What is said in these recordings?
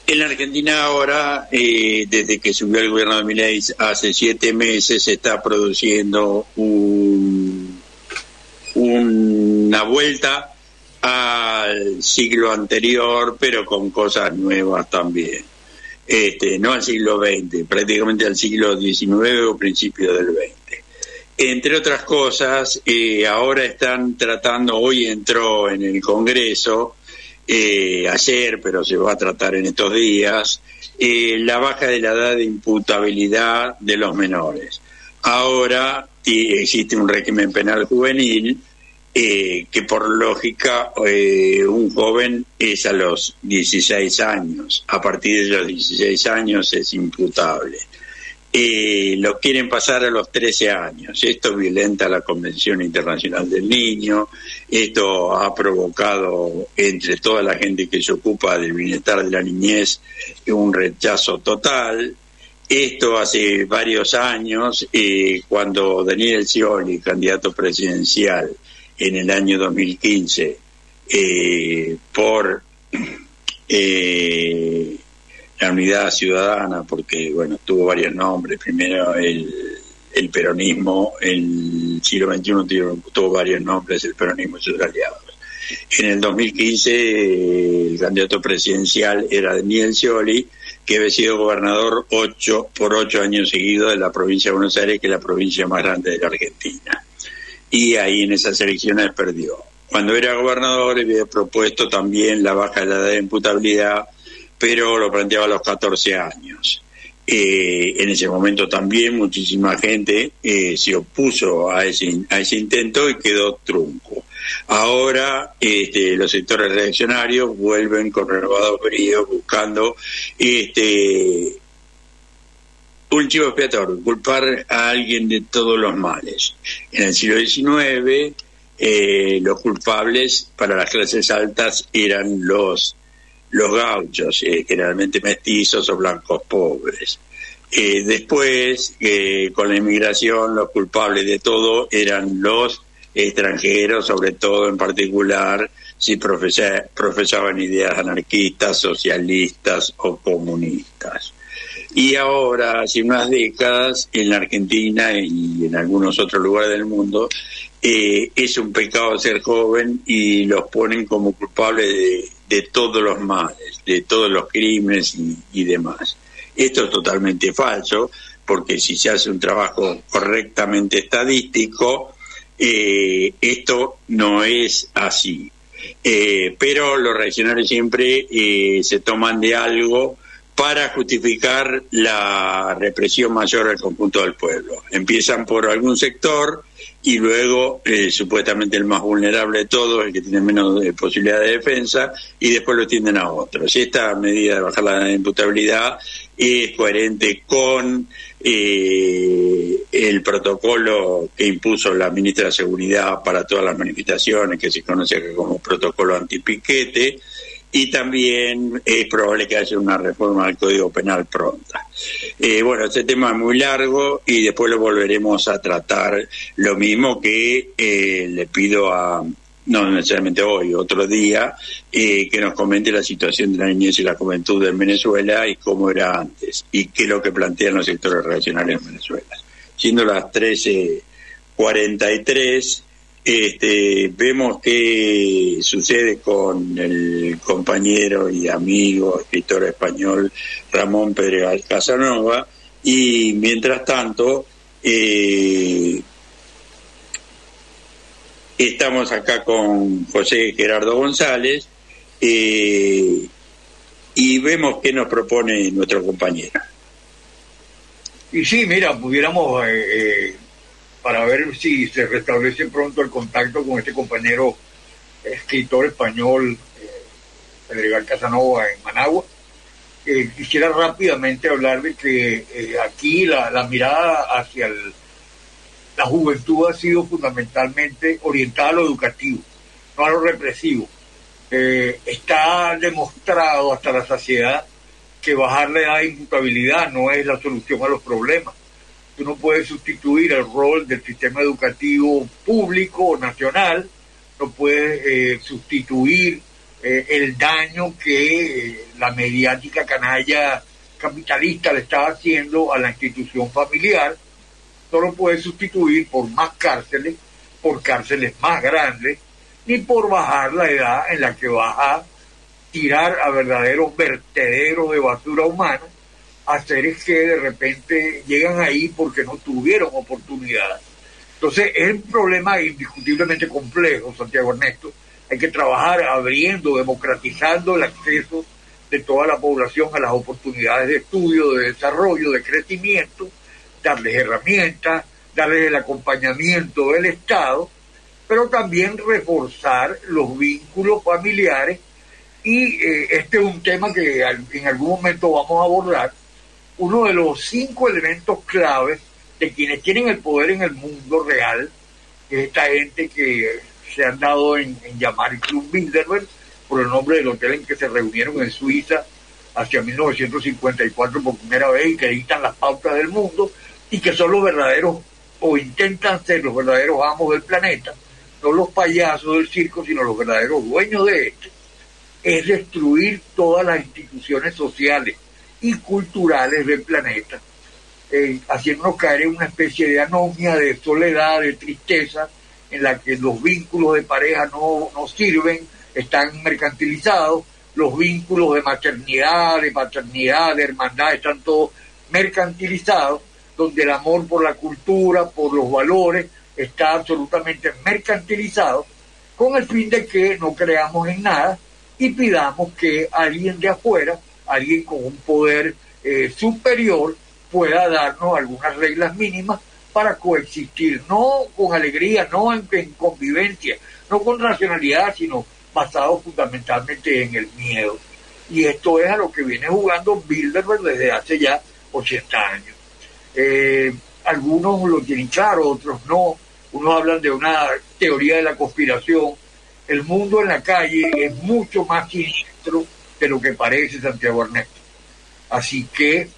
En la Argentina ahora, desde que subió el gobierno de Milei hace 7 meses, se está produciendo una vuelta al siglo anterior, pero con cosas nuevas también. No al siglo XX, prácticamente al siglo XIX o principio del XX. Entre otras cosas, ahora están tratando, hoy entró en el Congreso, ayer, pero se va a tratar en estos días, la baja de la edad de imputabilidad de los menores. Ahora existe un régimen penal juvenil que por lógica un joven es a los 16 años. A partir de los 16 años es imputable. Lo quieren pasar a los 13 años. Esto violenta la Convención Internacional del Niño. Esto ha provocado entre toda la gente que se ocupa del bienestar de la niñez un rechazo total. Esto hace varios años, cuando Daniel Scioli, candidato presidencial en el año 2015, por la Unidad Ciudadana, porque bueno, tuvo varios nombres. Primero el peronismo, el siglo XXI tuvo varios nombres, el peronismo y sus aliados. En el 2015 el candidato presidencial era Daniel Scioli, que había sido gobernador 8 años seguidos de la provincia de Buenos Aires, que es la provincia más grande de la Argentina. Y ahí en esas elecciones perdió. Cuando era gobernador había propuesto también la baja de la edad de imputabilidad, pero lo planteaba a los 14 años. En ese momento también muchísima gente se opuso a ese intento y quedó trunco. Ahora los sectores reaccionarios vuelven con renovado brío buscando un chivo expiatorio, culpar a alguien de todos los males. En el siglo XIX los culpables para las clases altas eran los gauchos, generalmente mestizos o blancos pobres. Después, con la inmigración, los culpables de todo eran los extranjeros, sobre todo en particular si profesaban ideas anarquistas, socialistas o comunistas. Y ahora, hace unas décadas, en la Argentina y en algunos otros lugares del mundo, es un pecado ser joven y los ponen como culpables de todos los males, de todos los crímenes y demás. Esto es totalmente falso, porque si se hace un trabajo correctamente estadístico, esto no es así. Pero los reaccionarios siempre se toman de algo para justificar la represión mayor al conjunto del pueblo. Empiezan por algún sector y luego supuestamente el más vulnerable de todos, el que tiene menos posibilidad de defensa, y después lo tienden a otros. Esta medida de bajar la imputabilidad es coherente con el protocolo que impuso la ministra de Seguridad para todas las manifestaciones, que se conoce como protocolo antipiquete, y también es probable que haya una reforma del Código Penal pronta. Bueno, este tema es muy largo y después lo volveremos a tratar. Lo mismo que le pido no necesariamente hoy, otro día, que nos comente la situación de la niñez y la juventud en Venezuela y cómo era antes, y qué es lo que plantean los sectores reaccionarios en Venezuela. Siendo las 13:43, vemos qué sucede con el compañero y amigo, escritor español Ramón Pedregal Casanova, y mientras tanto estamos acá con José Gerardo González y vemos qué nos propone nuestro compañero. Y sí, mira, pudiéramos para ver si se restablece pronto el contacto con este compañero escritor español, Pedregal Casanova, en Managua. Quisiera rápidamente hablar de que aquí la mirada hacia la juventud ha sido fundamentalmente orientada a lo educativo, no a lo represivo. Está demostrado hasta la saciedad que bajar la edad de imputabilidad no es la solución a los problemas. Tú no puedes sustituir el rol del sistema educativo público o nacional, no puedes sustituir el daño que la mediática canalla capitalista le está haciendo a la institución familiar. No lo puede sustituir por más cárceles, por cárceles más grandes, ni por bajar la edad en la que vas a tirar a verdaderos vertederos de basura humana a seres que de repente llegan ahí porque no tuvieron oportunidad. Entonces es un problema indiscutiblemente complejo, Santiago Ernesto. Hay que trabajar abriendo, democratizando el acceso de toda la población a las oportunidades de estudio, de desarrollo, de crecimiento, darles herramientas, darles el acompañamiento del Estado, pero también reforzar los vínculos familiares. Y este es un tema que en algún momento vamos a abordar. Uno de los 5 elementos claves de quienes tienen el poder en el mundo real, que es esta gente que se han dado en llamar el Club Bilderberg, por el nombre del hotel en que se reunieron en Suiza hacia 1954 por primera vez, y que dictan las pautas del mundo, y que son los verdaderos, o intentan ser los verdaderos amos del planeta, no los payasos del circo, sino los verdaderos dueños de este, es destruir todas las instituciones sociales y culturales del planeta, haciéndonos caer en una especie de anomia, de soledad, de tristeza, en la que los vínculos de pareja no sirven, están mercantilizados, los vínculos de maternidad, de paternidad, de hermandad, están todos mercantilizados, donde el amor por la cultura, por los valores, está absolutamente mercantilizado, con el fin de que no creamos en nada y pidamos que alguien de afuera, alguien con un poder superior, pueda darnos algunas reglas mínimas para coexistir, no con alegría, no en convivencia, no con racionalidad, sino basado fundamentalmente en el miedo. Y esto es a lo que viene jugando Bilderberg desde hace ya 80 años. Algunos lo tienen claro, otros no. Unos hablan de una teoría de la conspiración. El mundo en la calle es mucho más siniestro de lo que parece, Santiago Ernesto. Así que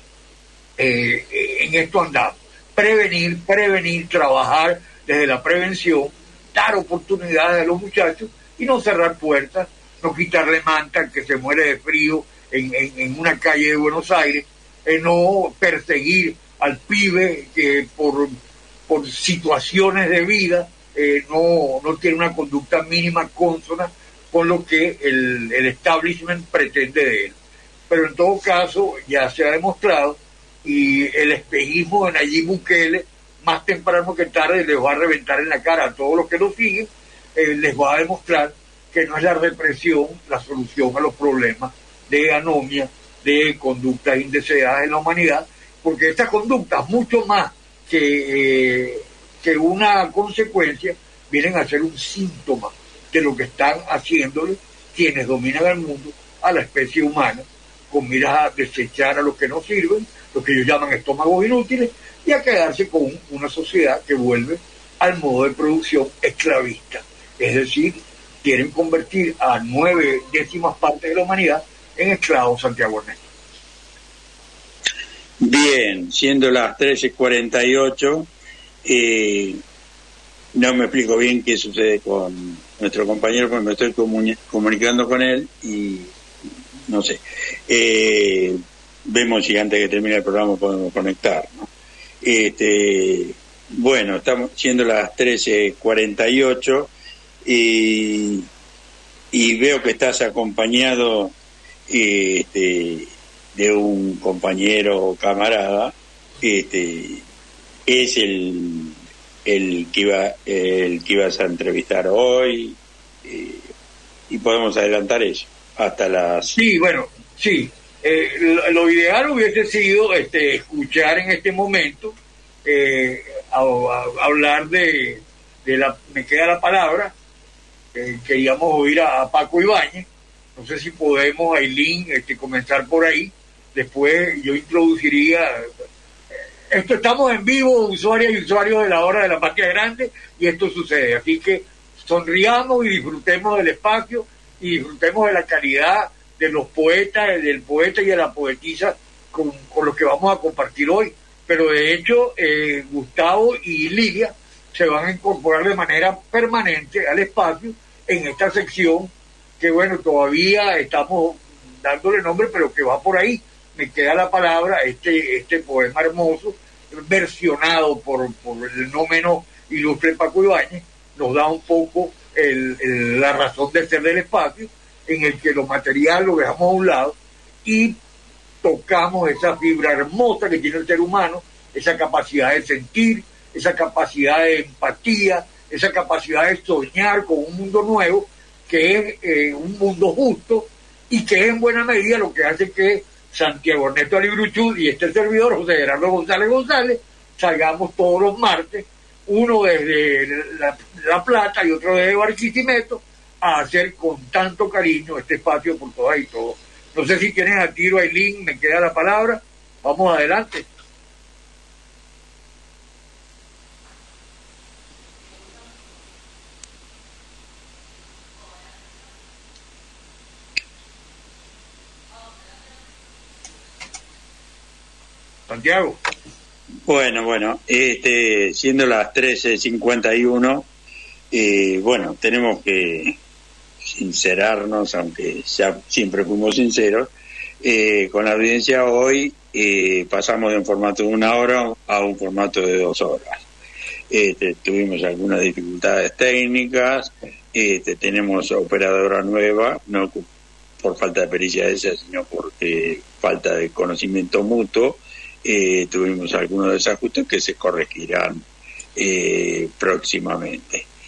en esto andamos. Prevenir, trabajar desde la prevención, dar oportunidades a los muchachos y no cerrar puertas, no quitarle manta al que se muere de frío en una calle de Buenos Aires, no perseguir al pibe que por situaciones de vida no tiene una conducta mínima consona con lo que el establishment pretende de él. Pero en todo caso ya se ha demostrado, y el espejismo de Nayib Bukele, más temprano que tarde, les va a reventar en la cara a todos los que lo siguen, les va a demostrar que no es la represión la solución a los problemas de anomia, de conductas indeseadas en la humanidad, porque estas conductas, mucho más que una consecuencia, vienen a ser un síntoma de lo que están haciéndole quienes dominan el mundo a la especie humana, con miras a desechar a los que no sirven, lo que ellos llaman estómagos inútiles, y a quedarse con una sociedad que vuelve al modo de producción esclavista. Es decir, quieren convertir a 9/10 partes de la humanidad en esclavos, Santiago Ernesto. Bien, siendo las 13:48, no me explico bien qué sucede con nuestro compañero, porque me estoy comunicando con él y no sé. Vemos si antes de que termine el programa podemos conectar, ¿no? Bueno, estamos siendo las 13:48 y veo que estás acompañado de un compañero o camarada, es el que ibas a entrevistar hoy, y podemos adelantar eso hasta las... Sí, bueno, sí. Lo ideal hubiese sido escuchar en este momento hablar de la, me queda la palabra, queríamos oír a Paco Ibáñez. No sé si podemos, Ailín, comenzar por ahí. Después yo introduciría esto. Estamos en vivo, usuarias y usuarios de la Hora de la Patria Grande, y esto sucede. Así que sonriamos y disfrutemos del espacio y disfrutemos de la calidad de los poetas, del poeta y de la poetisa con los que vamos a compartir hoy. Pero de hecho, Gustavo y Lidia se van a incorporar de manera permanente al espacio en esta sección que bueno, todavía estamos dándole nombre, pero que va por ahí. Me queda la palabra, este poema hermoso, versionado por el no menos ilustre Paco Ibáñez, nos da un poco la razón de ser del espacio, en el que lo material lo dejamos a un lado y tocamos esa fibra hermosa que tiene el ser humano, esa capacidad de sentir, esa capacidad de empatía, esa capacidad de soñar con un mundo nuevo, que es un mundo justo y que es en buena medida lo que hace que Santiago Ernesto Alibruchú y este servidor, José Gerardo González, salgamos todos los martes, uno desde La Plata y otro desde Barquisimeto, a hacer con tanto cariño este espacio por todas y todos. No sé si tienen a tiro, Ailín, me queda la palabra. Vamos adelante. Santiago. Bueno, siendo las 13:51, bueno, tenemos que sincerarnos, aunque ya siempre fuimos sinceros, con la audiencia hoy pasamos de un formato de 1 hora a un formato de 2 horas. Tuvimos algunas dificultades técnicas, tenemos operadora nueva, no por falta de pericia esa, sino por falta de conocimiento mutuo. Tuvimos algunos desajustes que se corregirán próximamente.